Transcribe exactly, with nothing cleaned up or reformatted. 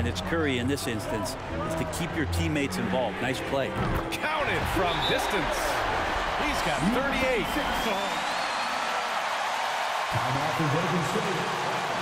it's Curry in this instance, is to keep your teammates involved. Nice play. Counted from distance. He's got thirty-eight. Timeout for Golden State.